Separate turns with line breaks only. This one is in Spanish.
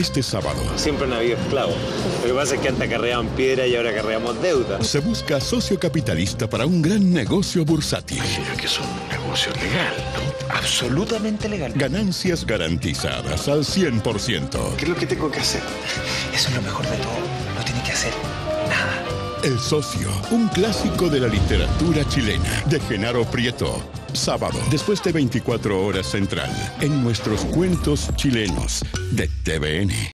este sábado.
Siempre han habido esclavos. Lo que pasa es que antes carreaban piedra y ahora carreamos deuda.
Se busca socio capitalista para un gran negocio bursátil.
Imagina que es un negocio legal, ¿no? Absolutamente legal.
Ganancias garantizadas al 100%.
¿Qué es lo que tengo que hacer?
Eso es lo mejor de todo. No tiene que hacer nada.
El socio, un clásico de la literatura chilena, de Genaro Prieto. Sábado, después de 24 horas central, en nuestros cuentos chilenos de TVN.